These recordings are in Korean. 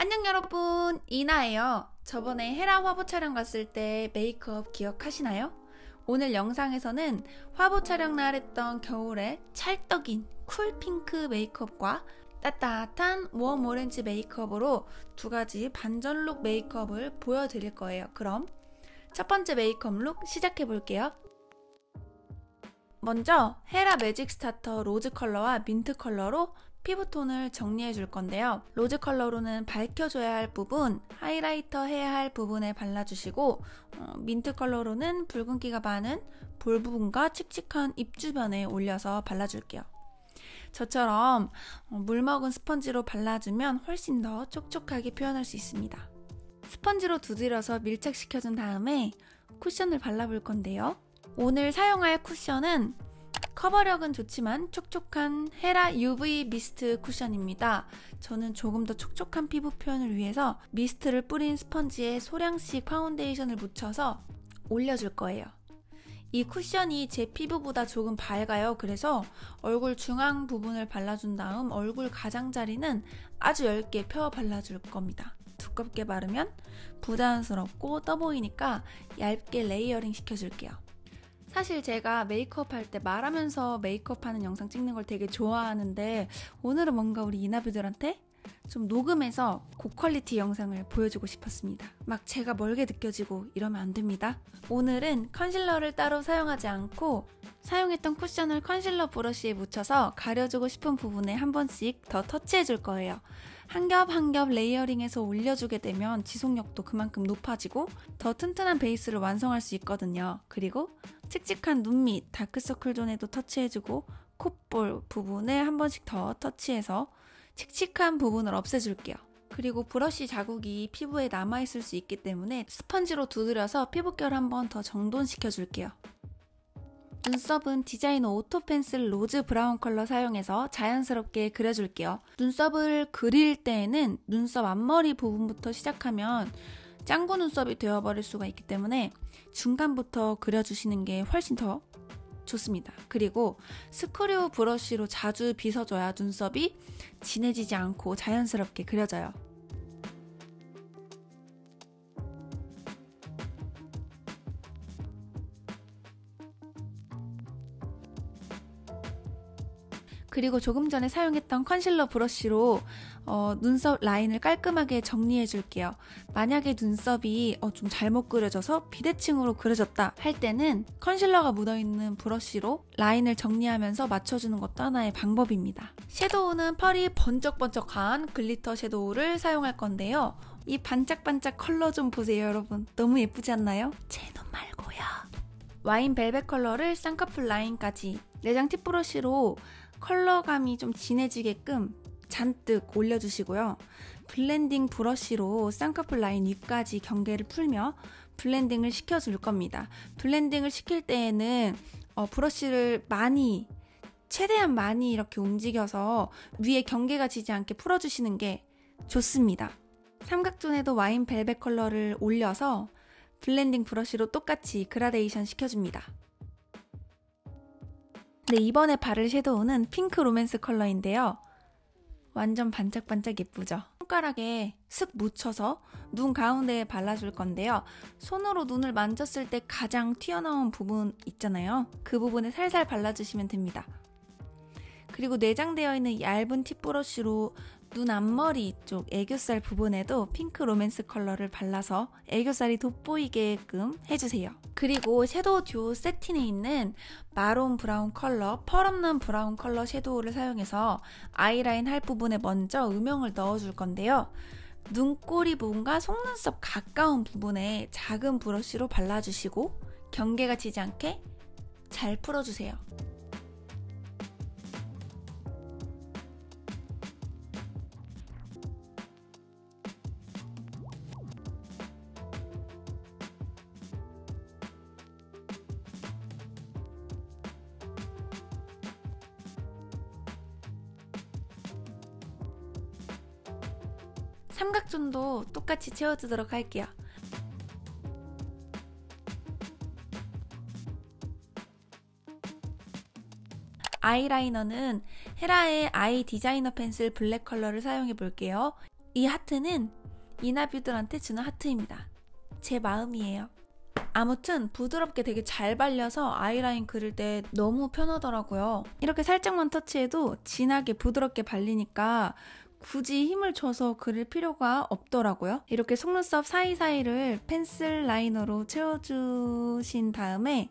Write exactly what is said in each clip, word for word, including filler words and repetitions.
안녕 여러분, 이나예요. 저번에 헤라 화보 촬영 갔을 때 메이크업 기억하시나요? 오늘 영상에서는 화보 촬영 날 했던 겨울에 찰떡인 쿨핑크 메이크업과 따뜻한 웜 오렌지 메이크업으로 두 가지 반전 룩 메이크업을 보여드릴 거예요. 그럼 첫 번째 메이크업 룩 시작해 볼게요. 먼저 헤라 매직 스타터 로즈 컬러와 민트 컬러로 피부톤을 정리해 줄 건데요. 로즈 컬러로는 밝혀줘야 할 부분, 하이라이터 해야 할 부분에 발라주시고 어, 민트 컬러로는 붉은기가 많은 볼 부분과 칙칙한 입 주변에 올려서 발라줄게요. 저처럼 어, 물 먹은 스펀지로 발라주면 훨씬 더 촉촉하게 표현할 수 있습니다. 스펀지로 두드려서 밀착시켜준 다음에 쿠션을 발라볼 건데요. 오늘 사용할 쿠션은 커버력은 좋지만 촉촉한 헤라 유브이 미스트 쿠션입니다. 저는 조금 더 촉촉한 피부 표현을 위해서 미스트를 뿌린 스펀지에 소량씩 파운데이션을 묻혀서 올려줄 거예요. 이 쿠션이 제 피부보다 조금 밝아요. 그래서 얼굴 중앙 부분을 발라준 다음 얼굴 가장자리는 아주 얇게 펴 발라줄 겁니다. 두껍게 바르면 부자연스럽고 떠 보이니까 얇게 레이어링 시켜줄게요. 사실 제가 메이크업 할 때 말하면서 메이크업 하는 영상 찍는 걸 되게 좋아하는데 오늘은 뭔가 우리 이나뷰들한테 좀 녹음해서 고퀄리티 영상을 보여주고 싶었습니다. 막 제가 멀게 느껴지고 이러면 안 됩니다. 오늘은 컨실러를 따로 사용하지 않고 사용했던 쿠션을 컨실러 브러쉬에 묻혀서 가려주고 싶은 부분에 한 번씩 더 터치해 줄 거예요. 한 겹 한 겹 레이어링해서 올려주게 되면 지속력도 그만큼 높아지고 더 튼튼한 베이스를 완성할 수 있거든요. 그리고 칙칙한 눈 밑, 다크서클 존에도 터치해주고 콧볼 부분에 한 번씩 더 터치해서 칙칙한 부분을 없애줄게요. 그리고 브러쉬 자국이 피부에 남아있을 수 있기 때문에 스펀지로 두드려서 피부결 한 번 더 정돈시켜줄게요. 눈썹은 디자이너 오토 펜슬 로즈 브라운 컬러 사용해서 자연스럽게 그려줄게요. 눈썹을 그릴 때에는 눈썹 앞머리 부분부터 시작하면 짱구 눈썹이 되어버릴 수가 있기 때문에 중간부터 그려주시는 게 훨씬 더 좋습니다. 그리고 스크류 브러쉬로 자주 빗어줘야 눈썹이 진해지지 않고 자연스럽게 그려져요. 그리고 조금 전에 사용했던 컨실러 브러쉬로 어, 눈썹 라인을 깔끔하게 정리해 줄게요. 만약에 눈썹이 어, 좀 잘못 그려져서 비대칭으로 그려졌다 할 때는 컨실러가 묻어있는 브러쉬로 라인을 정리하면서 맞춰주는 것도 하나의 방법입니다. 섀도우는 펄이 번쩍번쩍한 글리터 섀도우를 사용할 건데요. 이 반짝반짝 컬러 좀 보세요 여러분. 너무 예쁘지 않나요? 제 눈 말고요. 와인 벨벳 컬러를 쌍꺼풀 라인까지 내장 팁 브러쉬로 컬러감이 좀 진해지게끔 잔뜩 올려주시고요. 블렌딩 브러쉬로 쌍꺼풀 라인 위까지 경계를 풀며 블렌딩을 시켜줄 겁니다. 블렌딩을 시킬 때에는 어, 브러쉬를 많이, 최대한 많이 이렇게 움직여서 위에 경계가 지지 않게 풀어주시는 게 좋습니다. 삼각존에도 와인 벨벳 컬러를 올려서 블렌딩 브러쉬로 똑같이 그라데이션 시켜줍니다. 네, 이번에 바를 섀도우는 핑크 로맨스 컬러인데요. 완전 반짝반짝 예쁘죠? 손가락에 슥 묻혀서 눈 가운데에 발라줄 건데요. 손으로 눈을 만졌을 때 가장 튀어나온 부분 있잖아요. 그 부분에 살살 발라주시면 됩니다. 그리고 내장되어 있는 얇은 팁 브러쉬로 눈 앞머리 쪽 애교살 부분에도 핑크 로맨스 컬러를 발라서 애교살이 돋보이게끔 해주세요. 그리고 섀도우 듀오 세틴에 있는 마론 브라운 컬러, 펄 없는 브라운 컬러 섀도우를 사용해서 아이라인 할 부분에 먼저 음영을 넣어줄 건데요. 눈꼬리 부분과 속눈썹 가까운 부분에 작은 브러쉬로 발라주시고 경계가 지지 않게 잘 풀어주세요. 삼각존도 똑같이 채워주도록 할게요. 아이라이너는 헤라의 아이 디자이너 펜슬 블랙 컬러를 사용해 볼게요. 이 하트는 이나뷰들한테 주는 하트입니다. 제 마음이에요. 아무튼 부드럽게 되게 잘 발려서 아이라인 그릴 때 너무 편하더라고요. 이렇게 살짝만 터치해도 진하게 부드럽게 발리니까 굳이 힘을 줘서 그릴 필요가 없더라고요. 이렇게 속눈썹 사이사이를 펜슬 라이너로 채워주신 다음에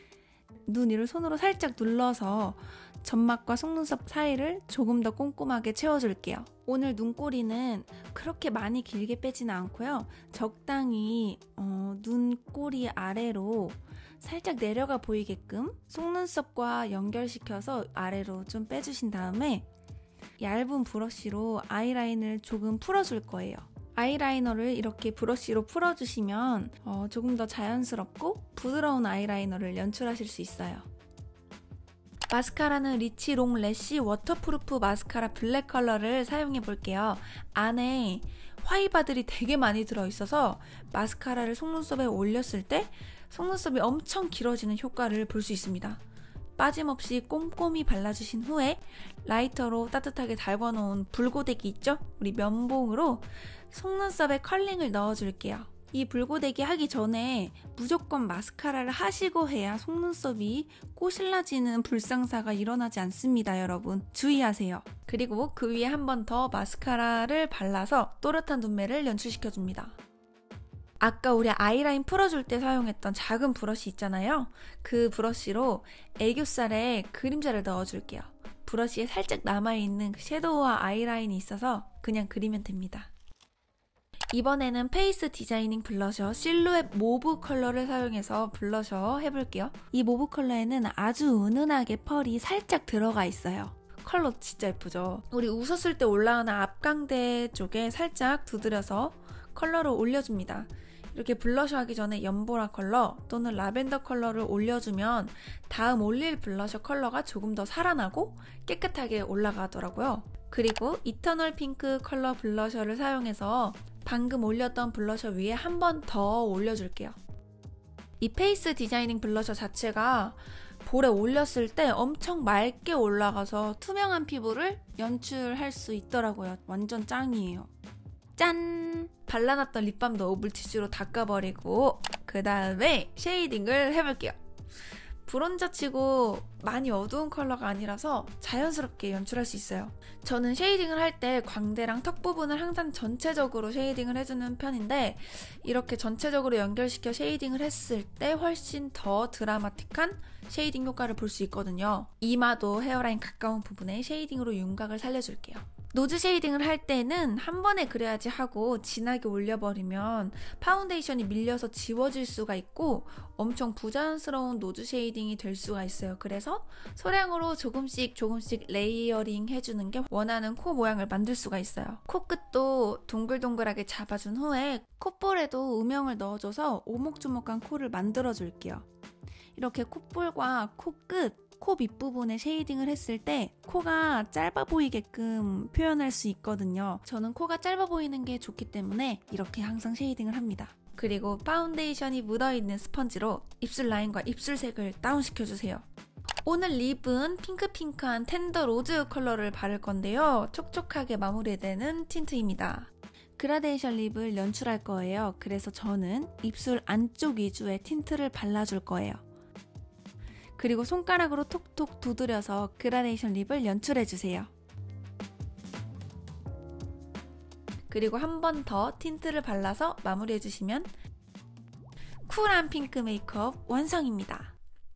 눈 위를 손으로 살짝 눌러서 점막과 속눈썹 사이를 조금 더 꼼꼼하게 채워줄게요. 오늘 눈꼬리는 그렇게 많이 길게 빼지는 않고요. 적당히 어, 눈꼬리 아래로 살짝 내려가 보이게끔 속눈썹과 연결시켜서 아래로 좀 빼주신 다음에 얇은 브러쉬로 아이라인을 조금 풀어줄 거예요. 아이라이너를 이렇게 브러쉬로 풀어주시면 어, 조금 더 자연스럽고 부드러운 아이라이너를 연출하실 수 있어요. 마스카라는 리치 롱 래쉬 워터프루프 마스카라 블랙 컬러를 사용해 볼게요. 안에 화이바들이 되게 많이 들어있어서 마스카라를 속눈썹에 올렸을 때 속눈썹이 엄청 길어지는 효과를 볼 수 있습니다. 빠짐없이 꼼꼼히 발라주신 후에 라이터로 따뜻하게 달궈놓은 불고데기 있죠? 우리 면봉으로 속눈썹에 컬링을 넣어줄게요. 이 불고데기 하기 전에 무조건 마스카라를 하시고 해야 속눈썹이 꼬실라지는 불상사가 일어나지 않습니다, 여러분. 주의하세요. 그리고 그 위에 한 번 더 마스카라를 발라서 또렷한 눈매를 연출시켜줍니다. 아까 우리 아이라인 풀어줄 때 사용했던 작은 브러쉬 있잖아요. 그 브러쉬로 애교살에 그림자를 넣어줄게요. 브러쉬에 살짝 남아있는 섀도우와 아이라인이 있어서 그냥 그리면 됩니다. 이번에는 페이스 디자이닝 블러셔 실루엣 모브 컬러를 사용해서 블러셔 해볼게요. 이 모브 컬러에는 아주 은은하게 펄이 살짝 들어가 있어요. 컬러 진짜 예쁘죠? 우리 웃었을 때 올라오는 앞광대 쪽에 살짝 두드려서 컬러를 올려줍니다. 이렇게 블러셔 하기 전에 연보라 컬러 또는 라벤더 컬러를 올려주면 다음 올릴 블러셔 컬러가 조금 더 살아나고 깨끗하게 올라가더라고요. 그리고 이터널 핑크 컬러 블러셔를 사용해서 방금 올렸던 블러셔 위에 한 번 더 올려줄게요. 이 페이스 디자이닝 블러셔 자체가 볼에 올렸을 때 엄청 맑게 올라가서 투명한 피부를 연출할 수 있더라고요. 완전 짱이에요. 짠! 발라놨던 립밤도 물티슈로 닦아버리고 그 다음에 쉐이딩을 해볼게요. 브론저 치고 많이 어두운 컬러가 아니라서 자연스럽게 연출할 수 있어요. 저는 쉐이딩을 할 때 광대랑 턱 부분을 항상 전체적으로 쉐이딩을 해주는 편인데 이렇게 전체적으로 연결시켜 쉐이딩을 했을 때 훨씬 더 드라마틱한 쉐이딩 효과를 볼 수 있거든요. 이마도 헤어라인 가까운 부분에 쉐이딩으로 윤곽을 살려줄게요. 노즈 쉐이딩을 할 때는 한 번에 그려야지 하고 진하게 올려버리면 파운데이션이 밀려서 지워질 수가 있고 엄청 부자연스러운 노즈 쉐이딩이 될 수가 있어요. 그래서 소량으로 조금씩 조금씩 레이어링 해주는 게 원하는 코 모양을 만들 수가 있어요. 코끝도 동글동글하게 잡아준 후에 콧볼에도 음영을 넣어줘서 오목조목한 코를 만들어줄게요. 이렇게 콧볼과 코끝, 코 밑부분에 쉐이딩을 했을 때 코가 짧아 보이게끔 표현할 수 있거든요. 저는 코가 짧아 보이는 게 좋기 때문에 이렇게 항상 쉐이딩을 합니다. 그리고 파운데이션이 묻어있는 스펀지로 입술 라인과 입술색을 다운시켜주세요. 오늘 립은 핑크핑크한 텐더 로즈 컬러를 바를 건데요. 촉촉하게 마무리되는 틴트입니다. 그라데이션 립을 연출할 거예요. 그래서 저는 입술 안쪽 위주의 틴트를 발라줄 거예요. 그리고 손가락으로 톡톡 두드려서 그라데이션 립을 연출해주세요. 그리고 한 번 더 틴트를 발라서 마무리해주시면 쿨한 핑크 메이크업 완성입니다.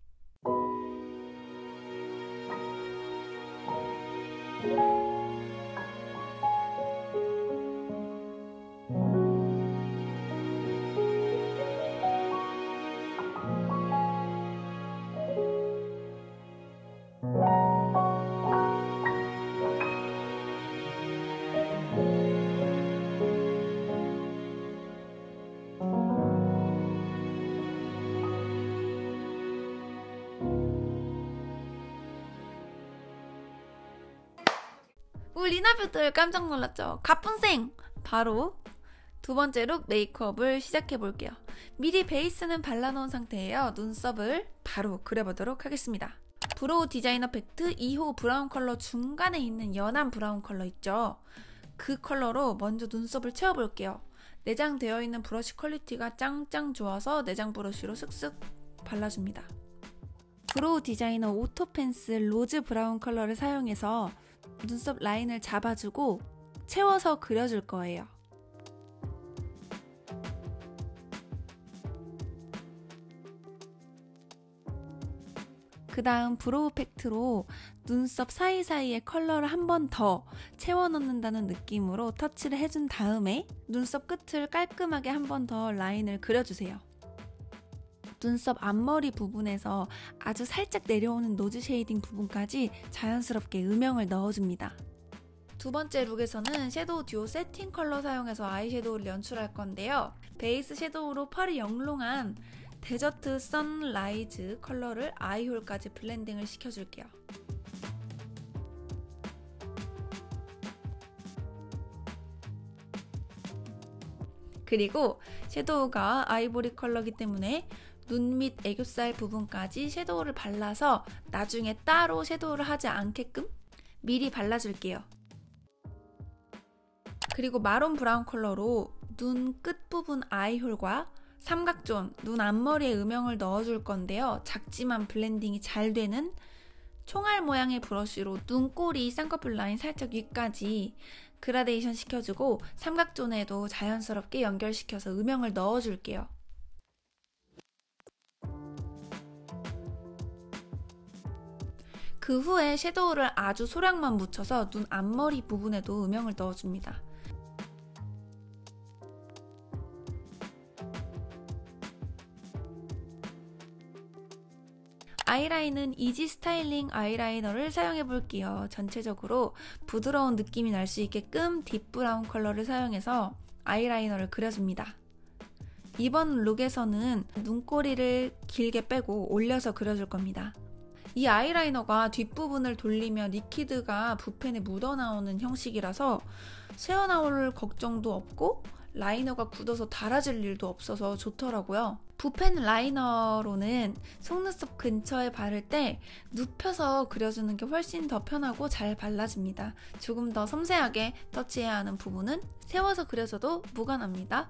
우리 리나뷰들 깜짝 놀랐죠? 가뿐생! 바로 두 번째 룩 메이크업을 시작해 볼게요. 미리 베이스는 발라놓은 상태예요. 눈썹을 바로 그려보도록 하겠습니다. 브로우 디자이너 팩트 이 호 브라운 컬러 중간에 있는 연한 브라운 컬러 있죠? 그 컬러로 먼저 눈썹을 채워볼게요. 내장되어 있는 브러쉬 퀄리티가 짱짱 좋아서 내장 브러쉬로 슥슥 발라줍니다. 브로우 디자이너 오토펜슬 로즈 브라운 컬러를 사용해서 눈썹 라인을 잡아주고 채워서 그려줄 거예요. 그 다음 브로우 팩트로 눈썹 사이사이에 컬러를 한 번 더 채워 넣는다는 느낌으로 터치를 해준 다음에 눈썹 끝을 깔끔하게 한 번 더 라인을 그려주세요. 눈썹 앞머리 부분에서 아주 살짝 내려오는 노즈 쉐이딩 부분까지 자연스럽게 음영을 넣어줍니다. 두 번째 룩에서는 섀도우 듀오 세팅 컬러 사용해서 아이섀도우를 연출할 건데요. 베이스 섀도우로 펄이 영롱한 데저트 선라이즈 컬러를 아이홀까지 블렌딩을 시켜줄게요. 그리고 섀도우가 아이보리 컬러이기 때문에 눈 밑 애교살 부분까지 섀도우를 발라서 나중에 따로 섀도우를 하지 않게끔 미리 발라줄게요. 그리고 마론 브라운 컬러로 눈 끝부분 아이홀과 삼각존, 눈 앞머리에 음영을 넣어줄 건데요. 작지만 블렌딩이 잘 되는 총알 모양의 브러쉬로 눈꼬리 쌍꺼풀 라인 살짝 위까지 그라데이션 시켜주고 삼각존에도 자연스럽게 연결시켜서 음영을 넣어줄게요. 그 후에 섀도우를 아주 소량만 묻혀서 눈 앞머리 부분에도 음영을 넣어줍니다. 아이라인은 이지 스타일링 아이라이너를 사용해 볼게요. 전체적으로 부드러운 느낌이 날 수 있게끔 딥브라운 컬러를 사용해서 아이라이너를 그려줍니다. 이번 룩에서는 눈꼬리를 길게 빼고 올려서 그려줄 겁니다. 이 아이라이너가 뒷부분을 돌리면 리퀴드가 붓펜에 묻어나오는 형식이라서 새어나올 걱정도 없고 라이너가 굳어서 닳아질 일도 없어서 좋더라고요. 붓펜 라이너로는 속눈썹 근처에 바를 때 눕혀서 그려주는 게 훨씬 더 편하고 잘 발라집니다. 조금 더 섬세하게 터치해야 하는 부분은 세워서 그려줘도 무관합니다.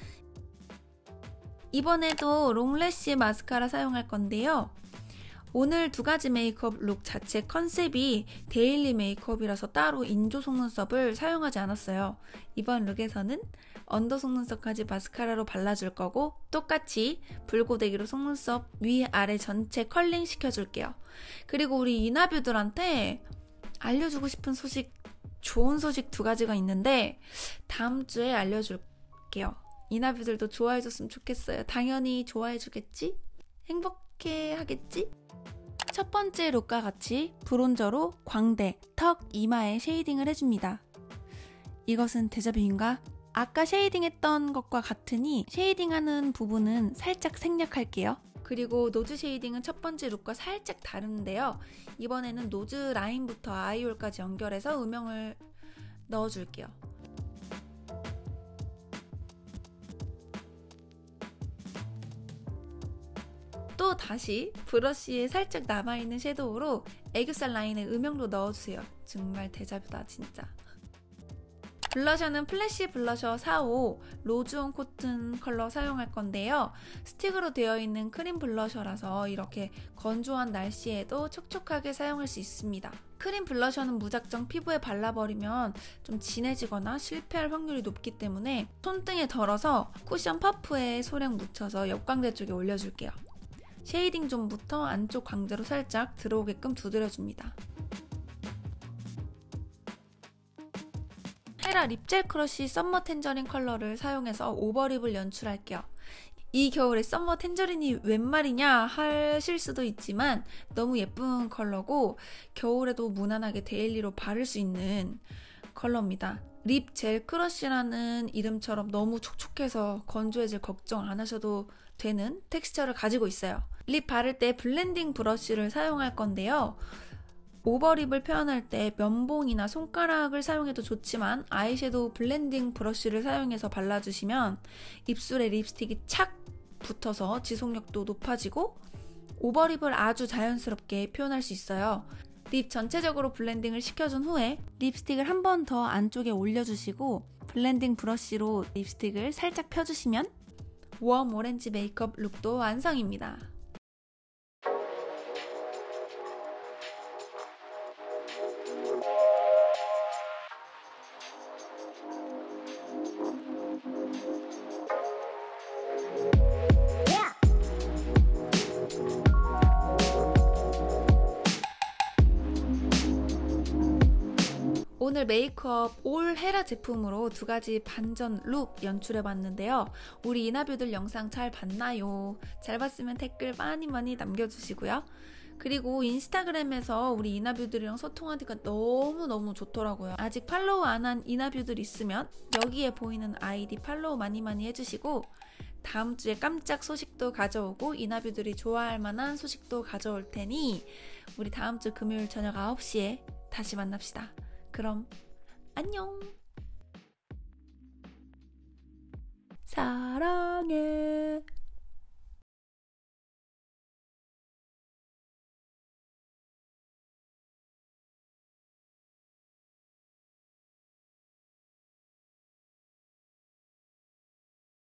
이번에도 롱래쉬 마스카라 사용할 건데요. 오늘 두 가지 메이크업 룩 자체 컨셉이 데일리 메이크업이라서 따로 인조 속눈썹을 사용하지 않았어요. 이번 룩에서는 언더 속눈썹까지 마스카라로 발라줄 거고 똑같이 불고데기로 속눈썹 위 아래 전체 컬링 시켜줄게요. 그리고 우리 이나뷰들한테 알려주고 싶은 소식, 좋은 소식 두 가지가 있는데 다음 주에 알려줄게요. 이나뷰들도 좋아해줬으면 좋겠어요. 당연히 좋아해주겠지? 행복해 하겠지? 첫 번째 룩과 같이 브론저로 광대, 턱, 이마에 쉐이딩을 해줍니다. 이것은 데자뷰인가? 아까 쉐이딩했던 것과 같으니 쉐이딩하는 부분은 살짝 생략할게요. 그리고 노즈 쉐이딩은 첫 번째 룩과 살짝 다른데요. 이번에는 노즈 라인부터 아이홀까지 연결해서 음영을 넣어줄게요. 또 다시 브러쉬에 살짝 남아있는 섀도우로 애교살 라인에 음영도 넣어주세요. 정말 데자뷰다 진짜. 블러셔는 플래시 블러셔 사십오 로즈온 코튼 컬러 사용할 건데요. 스틱으로 되어 있는 크림 블러셔라서 이렇게 건조한 날씨에도 촉촉하게 사용할 수 있습니다. 크림 블러셔는 무작정 피부에 발라버리면 좀 진해지거나 실패할 확률이 높기 때문에 손등에 덜어서 쿠션 퍼프에 소량 묻혀서 옆광대 쪽에 올려줄게요. 쉐이딩 존부터 안쪽 광대로 살짝 들어오게끔 두드려줍니다. 헤라 립젤 크러쉬 썸머 텐저린 컬러를 사용해서 오버립을 연출할게요. 이 겨울에 썸머 텐저린이 웬 말이냐 하실 수도 있지만 너무 예쁜 컬러고 겨울에도 무난하게 데일리로 바를 수 있는 컬러입니다. 립 젤 크러쉬라는 이름처럼 너무 촉촉해서 건조해질 걱정 안 하셔도 되는 텍스처를 가지고 있어요. 립 바를 때 블렌딩 브러쉬를 사용할 건데요. 오버립을 표현할 때 면봉이나 손가락을 사용해도 좋지만 아이섀도우 블렌딩 브러쉬를 사용해서 발라주시면 입술에 립스틱이 착 붙어서 지속력도 높아지고 오버립을 아주 자연스럽게 표현할 수 있어요. 립 전체적으로 블렌딩을 시켜준 후에 립스틱을 한 번 더 안쪽에 올려주시고 블렌딩 브러쉬로 립스틱을 살짝 펴주시면 웜 오렌지 메이크업 룩도 완성입니다. 오늘 메이크업 올 헤라 제품으로 두 가지 반전 룩 연출해봤는데요. 우리 이나뷰들 영상 잘 봤나요? 잘 봤으면 댓글 많이 많이 남겨주시고요. 그리고 인스타그램에서 우리 이나뷰들이랑 소통하니까 너무너무 좋더라고요. 아직 팔로우 안 한 이나뷰들 있으면 여기에 보이는 아이디 팔로우 많이 많이 해주시고 다음 주에 깜짝 소식도 가져오고 이나뷰들이 좋아할 만한 소식도 가져올 테니 우리 다음 주 금요일 저녁 아홉 시에 다시 만납시다. 그럼 안녕. 사랑해.